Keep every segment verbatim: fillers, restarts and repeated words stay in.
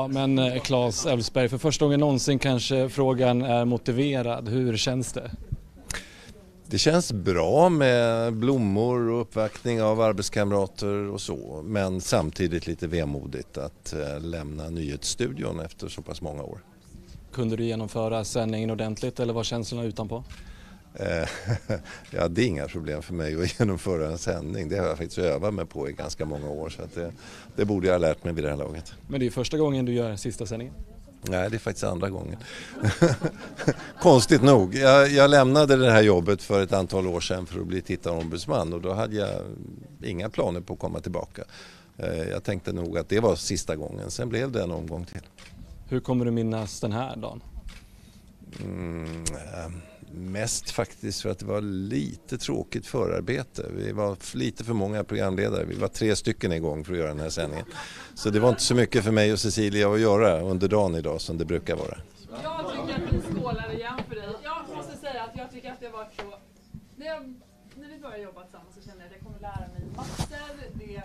men Claes Elfsberg, för första gången någonsin kanske frågan är motiverad. Hur känns det? Det känns bra med blommor och uppvaktning av arbetskamrater och så. Men samtidigt lite vemodigt att lämna nyhetsstudion efter så pass många år. Kunde du genomföra sändningen ordentligt eller var känslorna utanpå? Ja, det är inga problem för mig att genomföra en sändning. Det har jag faktiskt övat mig på i ganska många år. Så att det, det borde jag ha lärt mig vid det här laget. Men det är första gången du gör sista sändningen? Nej, det är faktiskt andra gången. Konstigt nog. Jag, jag lämnade det här jobbet för ett antal år sedan för att bli tittarombudsman. Och då hade jag inga planer på att komma tillbaka. Jag tänkte nog att det var sista gången. Sen blev det en omgång till. Hur kommer du minnas den här dagen? Mm, mest faktiskt för att det var lite tråkigt förarbete. Vi var lite för många programledare. Vi var tre stycken igång för att göra den här sändningen. Så det var inte så mycket för mig och Cecilia att göra under dagen idag som det brukar vara. Jag tycker att vi skålar igen för dig. Jag måste säga att jag tycker att det har varit så... När, jag, när vi började jobba tillsammans så kände jag att jag kommer lära mig massor. Det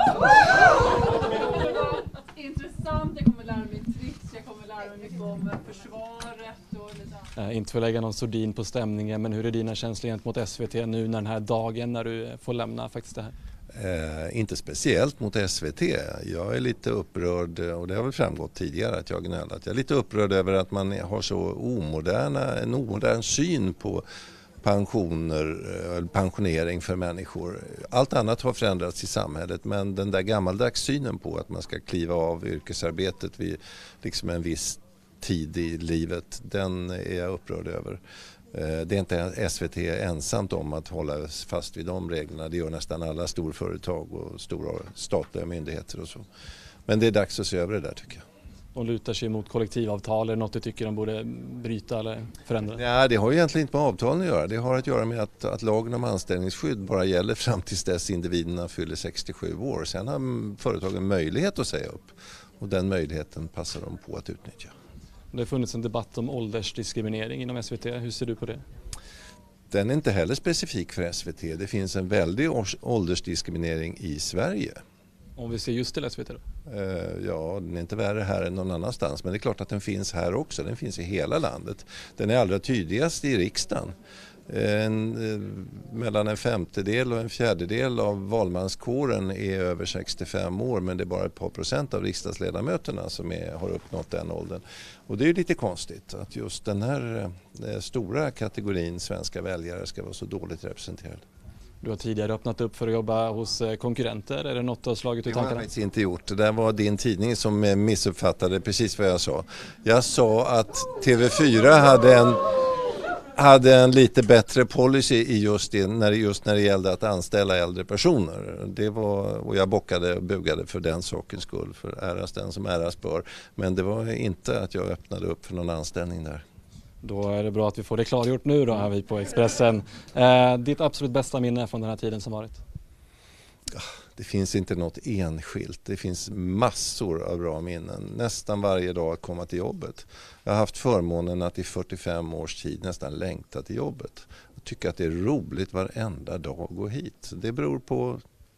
kommer vara intressant. Jag kommer lära mig tricks. Jag kommer lära mig mycket om försvaret och lite... Äh, inte för att lägga någon sordin på stämningen, men hur är dina känslor gentemot S V T nu när den här dagen när du får lämna faktiskt det här? Eh, inte speciellt mot S V T. Jag är lite upprörd, och det har väl framgått tidigare att jag gnällat. Jag är lite upprörd över att man har så omoderna, en omodern syn på pensioner, pensionering för människor. Allt annat har förändrats i samhället, men den där gammaldags synen på att man ska kliva av yrkesarbetet vid liksom en viss tid i livet, den är jag upprörd över. Det är inte S V T ensamt om att hålla fast vid de reglerna. Det gör nästan alla storföretag och stora statliga myndigheter och så. Men det är dags att se över det där, tycker jag. De lutar sig mot kollektivavtal, eller något du tycker de borde bryta eller förändra? Ja, det har ju egentligen inte med avtalen att göra. Det har att göra med att, att lagen om anställningsskydd bara gäller fram tills dess individerna fyller sextiosju år. Sen har företagen möjlighet att säga upp, och den möjligheten passar de på att utnyttja. Det har funnits en debatt om åldersdiskriminering inom S V T. Hur ser du på det? Den är inte heller specifik för S V T. Det finns en väldig åldersdiskriminering i Sverige. Om vi ser just till S V T då? Ja, den är inte värre här än någon annanstans. Men det är klart att den finns här också. Den finns i hela landet. Den är allra tydligast i riksdagen. En, mellan en femtedel och en fjärdedel av valmanskåren är över sextiofem år, men det är bara ett par procent av riksdagsledamöterna som är, har uppnått den åldern. Och det är lite konstigt att just den här eh, stora kategorin svenska väljare ska vara så dåligt representerad. Du har tidigare öppnat upp för att jobba hos konkurrenter. Är det något du har slagit ut tankarna? Det har jag faktiskt inte gjort. Det där var din tidning som missuppfattade precis vad jag sa. Jag sa att T V fyra hade en... hade en lite bättre policy i just, det, när, just när det gällde att anställa äldre personer. Det var, och jag bockade och bugade för den sakens skull, för äras den som äras bör. Men det var inte att jag öppnade upp för någon anställning där. Då är det bra att vi får det klargjort nu då här vi på Expressen. Eh, ditt absolut bästa minne från den här tiden som varit? Det finns inte något enskilt. Det finns massor av bra minnen. Nästan varje dag att komma till jobbet. Jag har haft förmånen att i fyrtiofem års tid nästan längta till jobbet. Jag tycker att det är roligt varenda dag att gå hit. Det beror på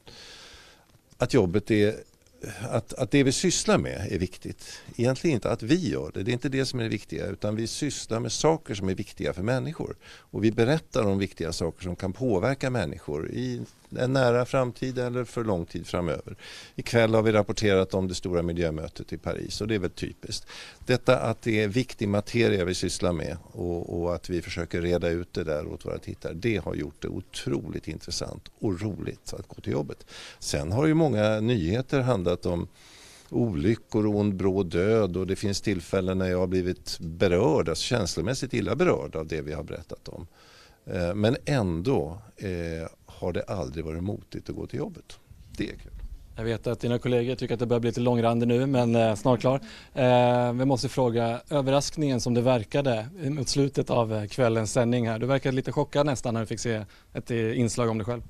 att jobbet är... Att, att det vi sysslar med är viktigt. Egentligen inte att vi gör det. Det är inte det som är det viktiga, utan vi sysslar med saker som är viktiga för människor. Och vi berättar om viktiga saker som kan påverka människor i en nära framtid eller för lång tid framöver. Ikväll har vi rapporterat om det stora miljömötet i Paris, och det är väl typiskt. Detta att det är viktig materia vi sysslar med, och, och att vi försöker reda ut det där åt våra tittare, det har gjort det otroligt intressant och roligt att gå till jobbet. Sen har ju många nyheter handlat om olyckor och ond bråd död, och det finns tillfällen när jag har blivit berörd, alltså känslomässigt illa berörd av det vi har berättat om. Men ändå eh, har det aldrig varit motigt att gå till jobbet. Det är kul. Jag vet att dina kollegor tycker att det börjar bli lite långrandig nu, men eh, snart klar. Eh, vi måste fråga, överraskningen som det verkade mot slutet av kvällens sändning här. Du verkade lite chockad nästan när du fick se ett inslag om dig själv.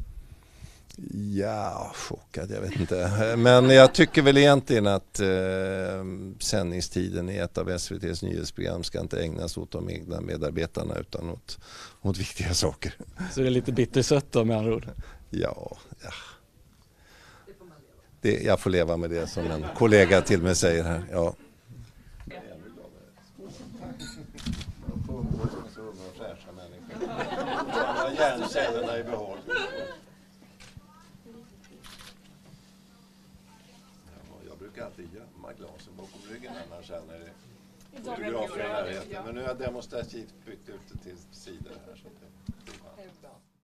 Ja, chockad, jag vet inte. Men jag tycker väl egentligen att eh, sändningstiden i ett av S V T:s nyhetsprogram ska inte ägnas åt de egna medarbetarna utan åt, åt viktiga saker. Så det är lite bittersött då med andra ord? Ja, ja. Det, jag får leva med det som en kollega till mig säger här. Ja. har hjärncellerna i behåll. Jag brukar alltid gömma glasen bakom ryggen annars när det är fotografer i närheten. Men nu har jag demonstrativt byggt ut det till sidor här. Så det är bra.